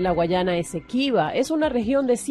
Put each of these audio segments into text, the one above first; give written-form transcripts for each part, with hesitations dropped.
La Guayana Esequiba es una región de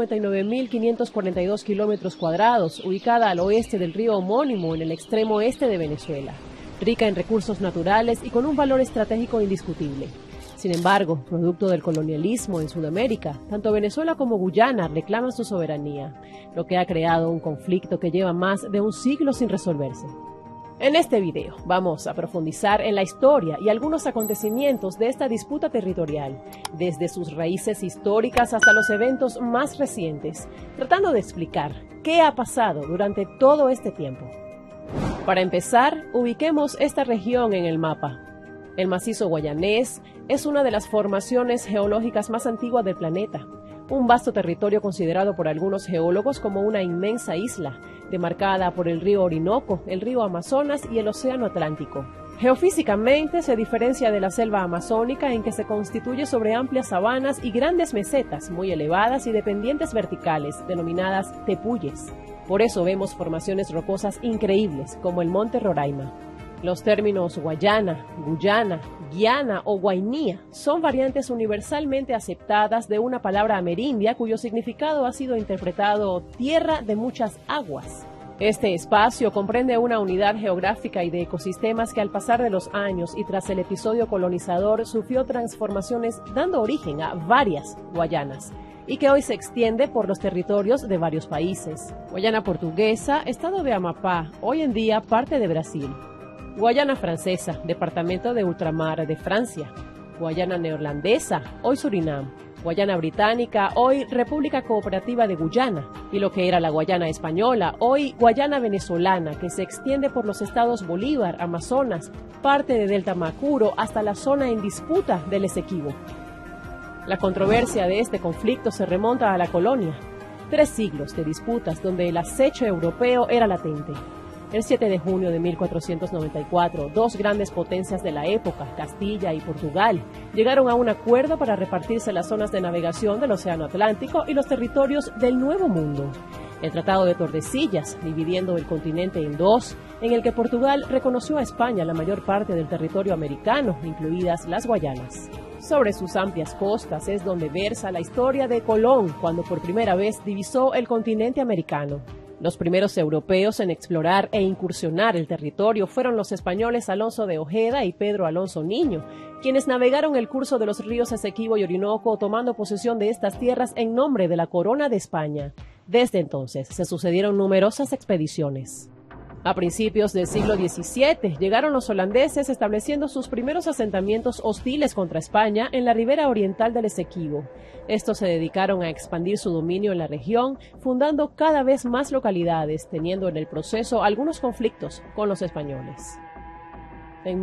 159.542 kilómetros cuadrados, ubicada al oeste del río homónimo en el extremo este de Venezuela, rica en recursos naturales y con un valor estratégico indiscutible. Sin embargo, producto del colonialismo en Sudamérica, tanto Venezuela como Guyana reclaman su soberanía, lo que ha creado un conflicto que lleva más de un siglo sin resolverse. En este video vamos a profundizar en la historia y algunos acontecimientos de esta disputa territorial, desde sus raíces históricas hasta los eventos más recientes, tratando de explicar qué ha pasado durante todo este tiempo. Para empezar, ubiquemos esta región en el mapa. El macizo guayanés es una de las formaciones geológicas más antiguas del planeta, un vasto territorio considerado por algunos geólogos como una inmensa isla, demarcada por el río Orinoco, el río Amazonas y el océano Atlántico. Geofísicamente se diferencia de la selva amazónica en que se constituye sobre amplias sabanas y grandes mesetas muy elevadas y de pendientes verticales, denominadas tepuyes. Por eso vemos formaciones rocosas increíbles, como el monte Roraima. Los términos Guayana, Guyana, Guiana o Guainía son variantes universalmente aceptadas de una palabra amerindia cuyo significado ha sido interpretado tierra de muchas aguas. Este espacio comprende una unidad geográfica y de ecosistemas que al pasar de los años y tras el episodio colonizador sufrió transformaciones dando origen a varias Guayanas, y que hoy se extiende por los territorios de varios países. Guayana Portuguesa, estado de Amapá, hoy en día parte de Brasil. Guayana Francesa, departamento de ultramar de Francia. Guayana Neerlandesa, hoy Surinam. Guayana Británica, hoy República Cooperativa de Guyana. Y lo que era la Guayana Española, hoy Guayana Venezolana, que se extiende por los estados Bolívar, Amazonas, parte de Delta Macuro, hasta la zona en disputa del Esequibo. La controversia de este conflicto se remonta a la colonia. 3 siglos de disputas donde el acecho europeo era latente. El 7 de junio de 1494, 2 grandes potencias de la época, Castilla y Portugal, llegaron a un acuerdo para repartirse las zonas de navegación del Océano Atlántico y los territorios del Nuevo Mundo. El Tratado de Tordesillas, dividiendo el continente en 2, en el que Portugal reconoció a España la mayor parte del territorio americano, incluidas las Guayanas. Sobre sus amplias costas es donde versa la historia de Colón, cuando por primera vez divisó el continente americano. Los primeros europeos en explorar e incursionar el territorio fueron los españoles Alonso de Ojeda y Pedro Alonso Niño, quienes navegaron el curso de los ríos Esequibo y Orinoco tomando posesión de estas tierras en nombre de la Corona de España. Desde entonces se sucedieron numerosas expediciones. A principios del siglo XVII llegaron los holandeses estableciendo sus primeros asentamientos hostiles contra España en la ribera oriental del Esequibo. Estos se dedicaron a expandir su dominio en la región, fundando cada vez más localidades, teniendo en el proceso algunos conflictos con los españoles. En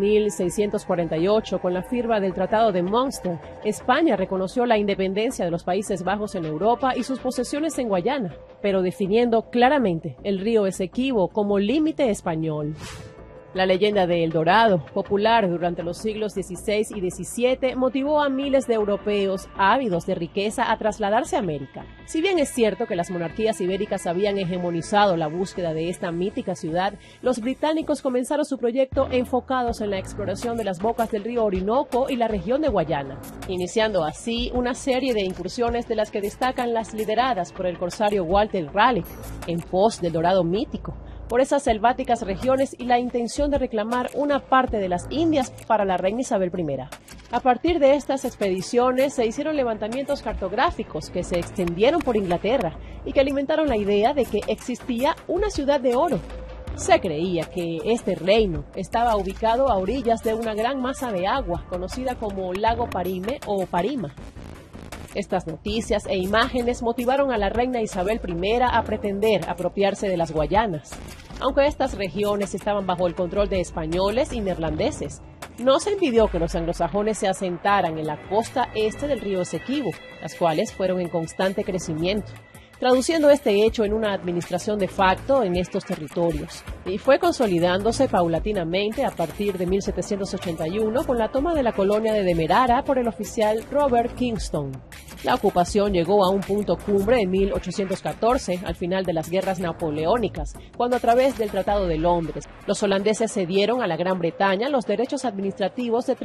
1648, con la firma del Tratado de Münster, España reconoció la independencia de los Países Bajos en Europa y sus posesiones en Guayana, pero definiendo claramente el río Esequibo como límite español. La leyenda de El Dorado, popular durante los siglos XVI y XVII, motivó a miles de europeos ávidos de riqueza a trasladarse a América. Si bien es cierto que las monarquías ibéricas habían hegemonizado la búsqueda de esta mítica ciudad, los británicos comenzaron su proyecto enfocados en la exploración de las bocas del río Orinoco y la región de Guayana, iniciando así una serie de incursiones de las que destacan las lideradas por el corsario Walter Raleigh, en pos del Dorado mítico, por esas selváticas regiones y la intención de reclamar una parte de las Indias para la reina Isabel I. A partir de estas expediciones se hicieron levantamientos cartográficos que se extendieron por Inglaterra y que alimentaron la idea de que existía una ciudad de oro. Se creía que este reino estaba ubicado a orillas de una gran masa de agua conocida como Lago Parime o Parima. Estas noticias e imágenes motivaron a la reina Isabel I a pretender apropiarse de las Guayanas. Aunque estas regiones estaban bajo el control de españoles y neerlandeses, no se impidió que los anglosajones se asentaran en la costa este del río Esequibo, las cuales fueron en constante crecimiento. traduciendo este hecho en una administración de facto en estos territorios, y fue consolidándose paulatinamente a partir de 1781 con la toma de la colonia de Demerara por el oficial Robert Kingston. La ocupación llegó a un punto cumbre en 1814, al final de las guerras napoleónicas, cuando a través del Tratado de Londres, los holandeses cedieron a la Gran Bretaña los derechos administrativos de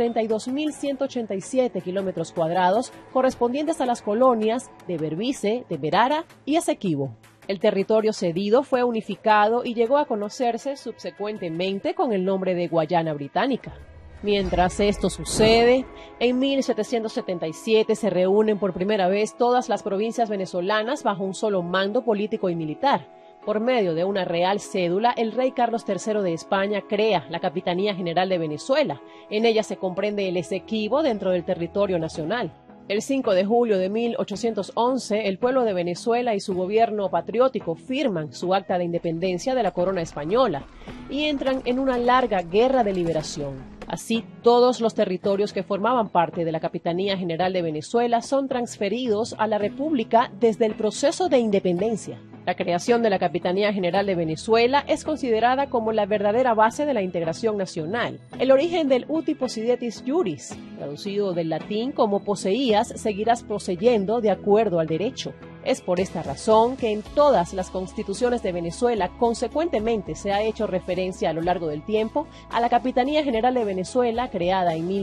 32.187 kilómetros cuadrados correspondientes a las colonias de Berbice, Demerara y Esequibo. El territorio cedido fue unificado y llegó a conocerse subsecuentemente con el nombre de Guayana Británica. Mientras esto sucede, en 1777 se reúnen por primera vez todas las provincias venezolanas bajo un solo mando político y militar. Por medio de una real cédula, el rey Carlos III de España crea la Capitanía General de Venezuela. En ella se comprende el Esequibo dentro del territorio nacional. El 5 de julio de 1811, el pueblo de Venezuela y su gobierno patriótico firman su acta de independencia de la corona española y entran en una larga guerra de liberación. Así, todos los territorios que formaban parte de la Capitanía General de Venezuela son transferidos a la República desde el proceso de independencia. La creación de la Capitanía General de Venezuela es considerada como la verdadera base de la integración nacional. El origen del uti possidetis juris, traducido del latín como poseías, seguirás poseyendo de acuerdo al derecho. Es por esta razón que en todas las constituciones de Venezuela consecuentemente se ha hecho referencia a lo largo del tiempo a la Capitanía General de Venezuela, creada en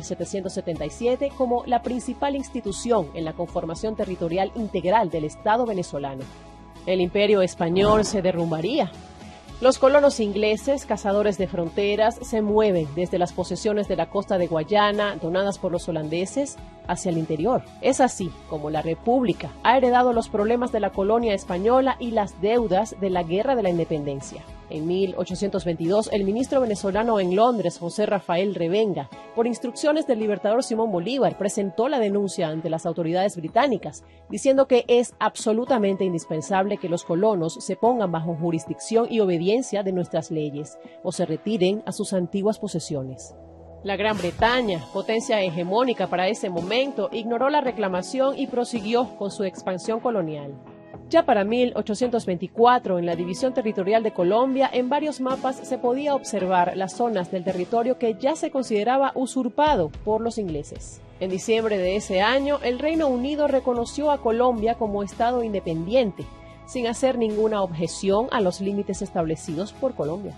1777, como la principal institución en la conformación territorial integral del Estado venezolano. El imperio español se derrumbaría. Los colonos ingleses, cazadores de fronteras, se mueven desde las posesiones de la costa de Guayana, donadas por los holandeses, hacia el interior. Es así como la República ha heredado los problemas de la colonia española y las deudas de la Guerra de la Independencia. En 1822, el ministro venezolano en Londres, José Rafael Revenga, por instrucciones del libertador Simón Bolívar, presentó la denuncia ante las autoridades británicas, diciendo que es absolutamente indispensable que los colonos se pongan bajo jurisdicción y obediencia de nuestras leyes, o se retiren a sus antiguas posesiones. La Gran Bretaña, potencia hegemónica para ese momento, ignoró la reclamación y prosiguió con su expansión colonial. Ya para 1824, en la división territorial de Colombia, en varios mapas se podía observar las zonas del territorio que ya se consideraba usurpado por los ingleses. En diciembre de ese año, el Reino Unido reconoció a Colombia como Estado independiente, sin hacer ninguna objeción a los límites establecidos por Colombia.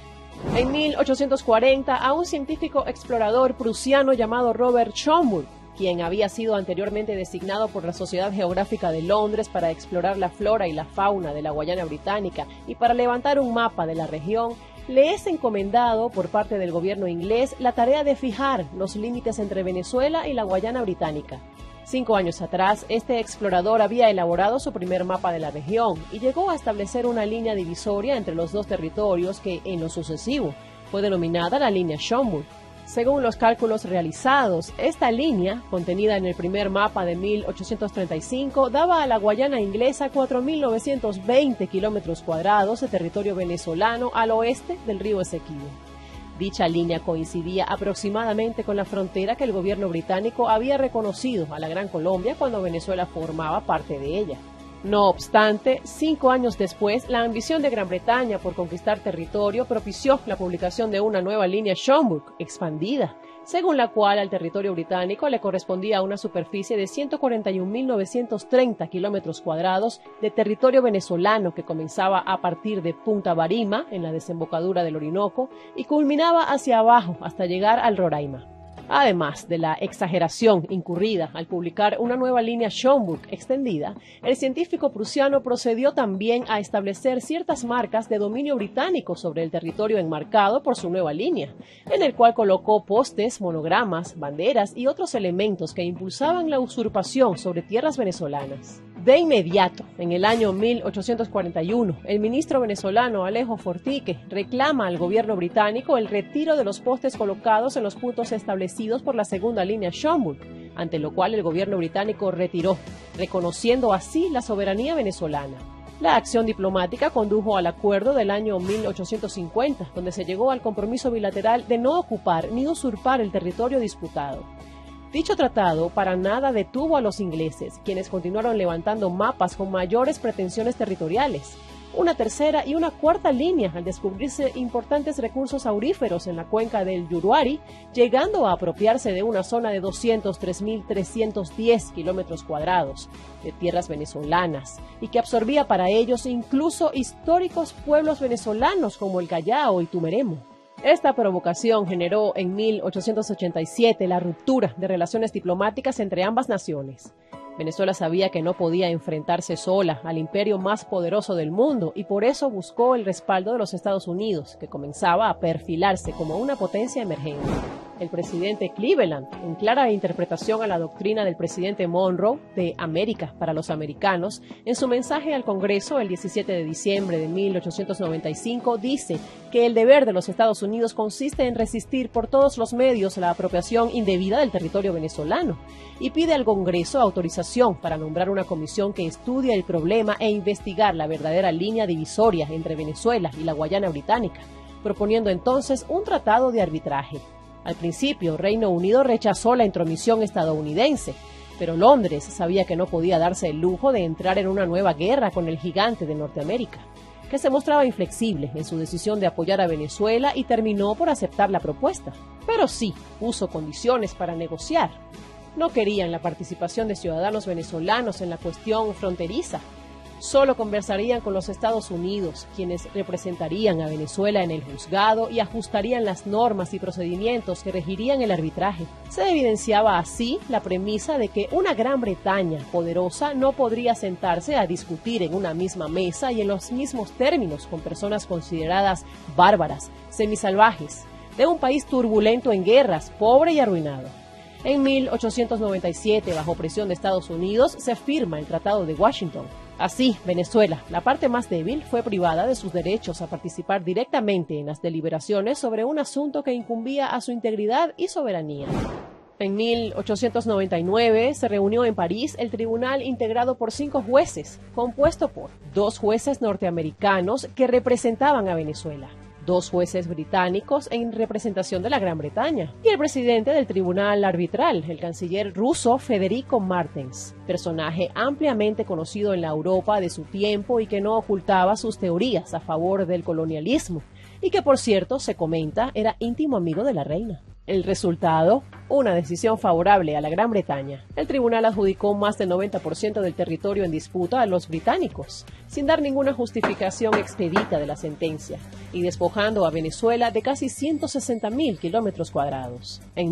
En 1840, a un científico explorador prusiano llamado Robert Schomburgk, quien había sido anteriormente designado por la Sociedad Geográfica de Londres para explorar la flora y la fauna de la Guayana Británica y para levantar un mapa de la región, le es encomendado por parte del gobierno inglés la tarea de fijar los límites entre Venezuela y la Guayana Británica. 5 años atrás, este explorador había elaborado su primer mapa de la región y llegó a establecer una línea divisoria entre los dos territorios que, en lo sucesivo, fue denominada la línea Schomburgk. Según los cálculos realizados, esta línea, contenida en el primer mapa de 1835, daba a la Guayana inglesa 4.920 kilómetros cuadrados de territorio venezolano al oeste del río Esequibo. Dicha línea coincidía aproximadamente con la frontera que el gobierno británico había reconocido a la Gran Colombia cuando Venezuela formaba parte de ella. No obstante, 5 años después, la ambición de Gran Bretaña por conquistar territorio propició la publicación de una nueva línea Schomburgk expandida, según la cual al territorio británico le correspondía una superficie de 141.930 kilómetros cuadrados de territorio venezolano que comenzaba a partir de Punta Barima, en la desembocadura del Orinoco, y culminaba hacia abajo hasta llegar al Roraima. Además de la exageración incurrida al publicar una nueva línea Schomburgk extendida, el científico prusiano procedió también a establecer ciertas marcas de dominio británico sobre el territorio enmarcado por su nueva línea, en el cual colocó postes, monogramas, banderas y otros elementos que impulsaban la usurpación sobre tierras venezolanas. De inmediato, en el año 1841, el ministro venezolano Alejo Fortique reclama al gobierno británico el retiro de los postes colocados en los puntos establecidos por la segunda línea Schomburgk, ante lo cual el gobierno británico retiró, reconociendo así la soberanía venezolana. La acción diplomática condujo al acuerdo del año 1850, donde se llegó al compromiso bilateral de no ocupar ni usurpar el territorio disputado. Dicho tratado para nada detuvo a los ingleses, quienes continuaron levantando mapas con mayores pretensiones territoriales. Una tercera y una cuarta línea al descubrirse importantes recursos auríferos en la cuenca del Uruari, llegando a apropiarse de una zona de 203.310 kilómetros cuadrados de tierras venezolanas y que absorbía para ellos incluso históricos pueblos venezolanos como el Callao y Tumeremo. Esta provocación generó en 1887 la ruptura de relaciones diplomáticas entre ambas naciones. Venezuela sabía que no podía enfrentarse sola al imperio más poderoso del mundo y por eso buscó el respaldo de los Estados Unidos, que comenzaba a perfilarse como una potencia emergente. El presidente Cleveland, en clara interpretación a la doctrina del presidente Monroe de América para los americanos, en su mensaje al Congreso el 17 de diciembre de 1895 dice que el deber de los Estados Unidos consiste en resistir por todos los medios la apropiación indebida del territorio venezolano y pide al Congreso autorización para nombrar una comisión que estudie el problema e investigar la verdadera línea divisoria entre Venezuela y la Guayana Británica, proponiendo entonces un tratado de arbitraje. Al principio, Reino Unido rechazó la intromisión estadounidense, pero Londres sabía que no podía darse el lujo de entrar en una nueva guerra con el gigante de Norteamérica, que se mostraba inflexible en su decisión de apoyar a Venezuela y terminó por aceptar la propuesta. Pero sí, puso condiciones para negociar. No querían la participación de ciudadanos venezolanos en la cuestión fronteriza. Solo conversarían con los Estados Unidos, quienes representarían a Venezuela en el juzgado y ajustarían las normas y procedimientos que regirían el arbitraje. Se evidenciaba así la premisa de que una Gran Bretaña poderosa no podría sentarse a discutir en una misma mesa y en los mismos términos con personas consideradas bárbaras, semisalvajes, de un país turbulento en guerras, pobre y arruinado. En 1897, bajo presión de Estados Unidos, se firma el Tratado de Washington. Así, Venezuela, la parte más débil, fue privada de sus derechos a participar directamente en las deliberaciones sobre un asunto que incumbía a su integridad y soberanía. En 1899 se reunió en París el tribunal integrado por 5 jueces, compuesto por 2 jueces norteamericanos que representaban a Venezuela, 2 jueces británicos en representación de la Gran Bretaña y el presidente del tribunal arbitral, el canciller ruso Federico Martens, personaje ampliamente conocido en la Europa de su tiempo y que no ocultaba sus teorías a favor del colonialismo y que, por cierto, se comenta, era íntimo amigo de la reina. El resultado, una decisión favorable a la Gran Bretaña. El tribunal adjudicó más del 90% del territorio en disputa a los británicos, sin dar ninguna justificación expedita de la sentencia, y despojando a Venezuela de casi 160.000 kilómetros cuadrados. En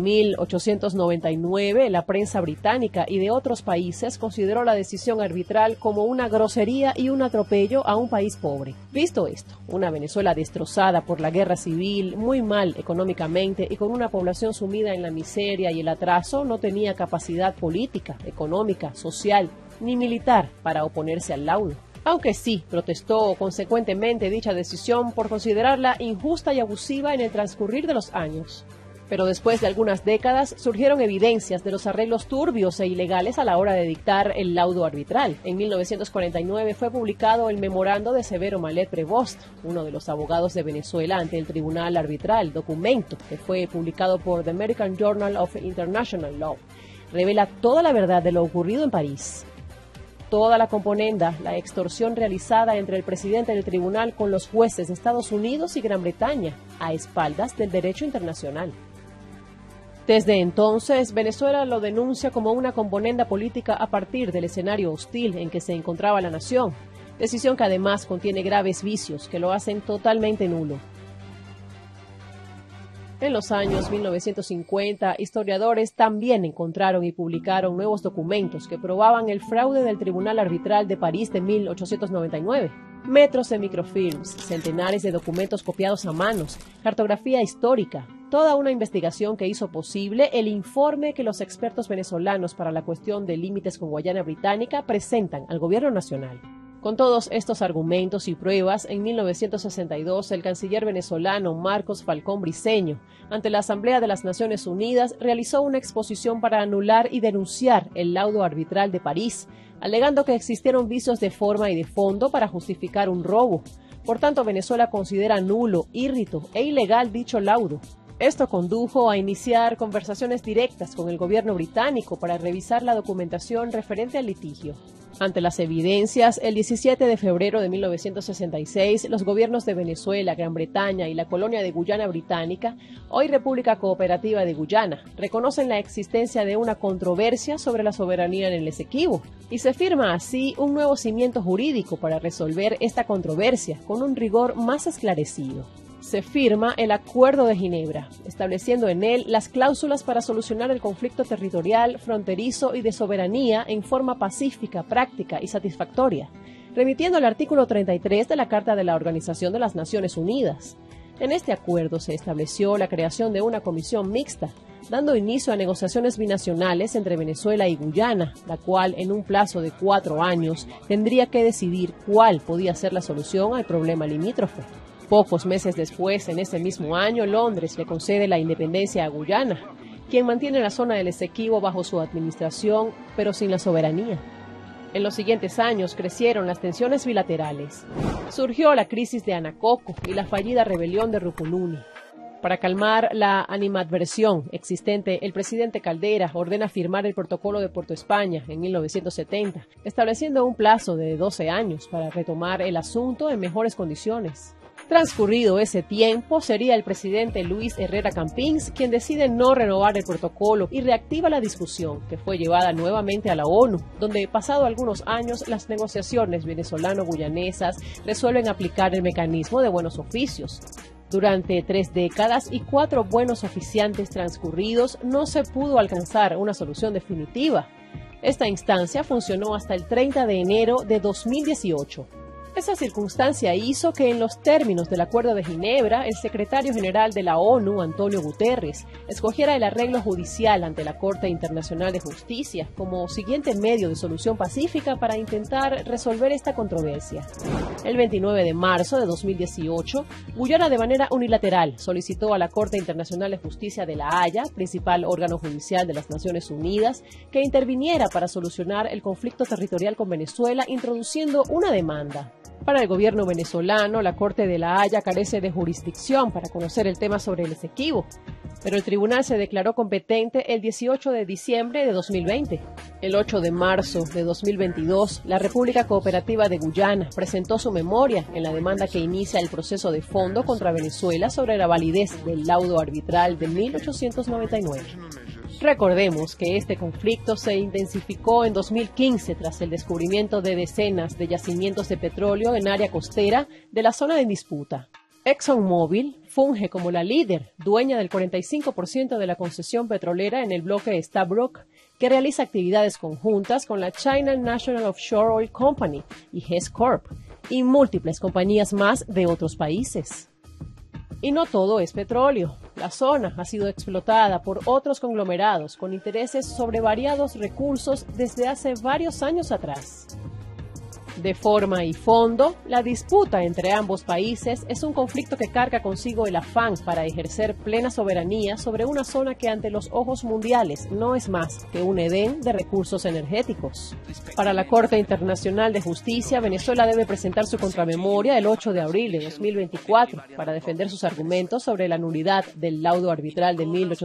1899, la prensa británica y de otros países consideró la decisión arbitral como una grosería y un atropello a un país pobre. Visto esto, una Venezuela destrozada por la guerra civil, muy mal económicamente y con una población sumida en la miseria y el atraso, no tenía capacidad política, económica, social ni militar para oponerse al laudo. Aunque sí protestó consecuentemente dicha decisión por considerarla injusta y abusiva en el transcurrir de los años. Pero después de algunas décadas surgieron evidencias de los arreglos turbios e ilegales a la hora de dictar el laudo arbitral. En 1949 fue publicado el memorando de Severo Malet Prevost, uno de los abogados de Venezuela ante el Tribunal Arbitral, documento que fue publicado por The American Journal of International Law. Revela toda la verdad de lo ocurrido en París. Toda la componenda, la extorsión realizada entre el presidente del tribunal con los jueces de Estados Unidos y Gran Bretaña, a espaldas del derecho internacional. Desde entonces, Venezuela lo denuncia como una componenda política a partir del escenario hostil en que se encontraba la nación, decisión que además contiene graves vicios que lo hacen totalmente nulo. En los años 1950, historiadores también encontraron y publicaron nuevos documentos que probaban el fraude del Tribunal Arbitral de París de 1899. Metros de microfilms, centenares de documentos copiados a manos, cartografía histórica, toda una investigación que hizo posible el informe que los expertos venezolanos para la cuestión de límites con Guayana Británica presentan al gobierno nacional. Con todos estos argumentos y pruebas, en 1962 el canciller venezolano Marcos Falcón Briceño, ante la Asamblea de las Naciones Unidas, realizó una exposición para anular y denunciar el laudo arbitral de París, alegando que existieron vicios de forma y de fondo para justificar un robo. Por tanto, Venezuela considera nulo, írrito e ilegal dicho laudo. Esto condujo a iniciar conversaciones directas con el gobierno británico para revisar la documentación referente al litigio. Ante las evidencias, el 17 de febrero de 1966, los gobiernos de Venezuela, Gran Bretaña y la colonia de Guyana Británica, hoy República Cooperativa de Guyana, reconocen la existencia de una controversia sobre la soberanía en el Esequibo, y se firma así un nuevo cimiento jurídico para resolver esta controversia con un rigor más esclarecido. Se firma el Acuerdo de Ginebra, estableciendo en él las cláusulas para solucionar el conflicto territorial, fronterizo y de soberanía en forma pacífica, práctica y satisfactoria, remitiendo al artículo 33 de la Carta de la Organización de las Naciones Unidas. En este acuerdo se estableció la creación de una comisión mixta, dando inicio a negociaciones binacionales entre Venezuela y Guyana, la cual en un plazo de 4 años tendría que decidir cuál podía ser la solución al problema limítrofe. Pocos meses después, en ese mismo año, Londres le concede la independencia a Guyana, quien mantiene la zona del Esequibo bajo su administración, pero sin la soberanía. En los siguientes años crecieron las tensiones bilaterales. Surgió la crisis de Anacoco y la fallida rebelión de Rupununi. Para calmar la animadversión existente, el presidente Caldera ordena firmar el Protocolo de Puerto España en 1970, estableciendo un plazo de 12 años para retomar el asunto en mejores condiciones. Transcurrido ese tiempo, sería el presidente Luis Herrera Campins quien decide no renovar el protocolo y reactiva la discusión, que fue llevada nuevamente a la ONU, donde, pasado algunos años, las negociaciones venezolano-guyanesas resuelven aplicar el mecanismo de buenos oficios. Durante 3 décadas y 4 buenos oficiantes transcurridos, no se pudo alcanzar una solución definitiva. Esta instancia funcionó hasta el 30 de enero de 2018. Esa circunstancia hizo que en los términos del Acuerdo de Ginebra, el secretario general de la ONU, Antonio Guterres, escogiera el arreglo judicial ante la Corte Internacional de Justicia como siguiente medio de solución pacífica para intentar resolver esta controversia. El 29 de marzo de 2018, Guyana de manera unilateral solicitó a la Corte Internacional de Justicia de La Haya, principal órgano judicial de las Naciones Unidas, que interviniera para solucionar el conflicto territorial con Venezuela, introduciendo una demanda. Para el gobierno venezolano, la Corte de La Haya carece de jurisdicción para conocer el tema sobre el Esequibo, pero el tribunal se declaró competente el 18 de diciembre de 2020. El 8 de marzo de 2022, la República Cooperativa de Guyana presentó su memoria en la demanda que inicia el proceso de fondo contra Venezuela sobre la validez del laudo arbitral de 1899. Recordemos que este conflicto se intensificó en 2015 tras el descubrimiento de decenas de yacimientos de petróleo en área costera de la zona en disputa. ExxonMobil funge como la líder, dueña del 45% de la concesión petrolera en el bloque Stabroek, que realiza actividades conjuntas con la China National Offshore Oil Company y Hess Corp, y múltiples compañías más de otros países. Y no todo es petróleo. La zona ha sido explotada por otros conglomerados con intereses sobre variados recursos desde hace varios años atrás. De forma y fondo, la disputa entre ambos países es un conflicto que carga consigo el afán para ejercer plena soberanía sobre una zona que ante los ojos mundiales no es más que un Edén de recursos energéticos. Para la Corte Internacional de Justicia, Venezuela debe presentar su contramemoria el 8 de abril de 2024 para defender sus argumentos sobre la nulidad del laudo arbitral de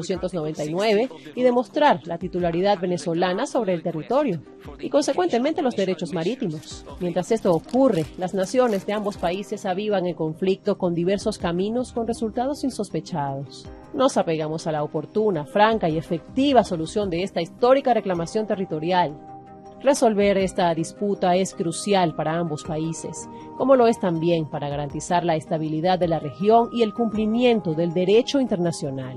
1899 y demostrar la titularidad venezolana sobre el territorio y, consecuentemente, los derechos marítimos. Mientras esto ocurre, las naciones de ambos países avivan el conflicto con diversos caminos con resultados insospechados. Nos apegamos a la oportuna, franca y efectiva solución de esta histórica reclamación territorial. Resolver esta disputa es crucial para ambos países, como lo es también para garantizar la estabilidad de la región y el cumplimiento del derecho internacional.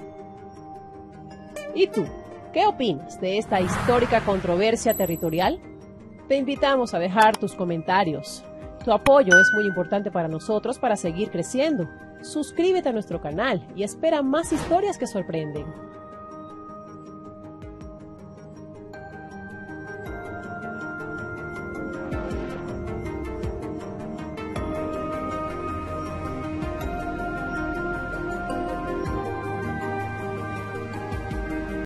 ¿Y tú? ¿Qué opinas de esta histórica controversia territorial? Te invitamos a dejar tus comentarios. Tu apoyo es muy importante para nosotros para seguir creciendo. Suscríbete a nuestro canal y espera más historias que sorprenden.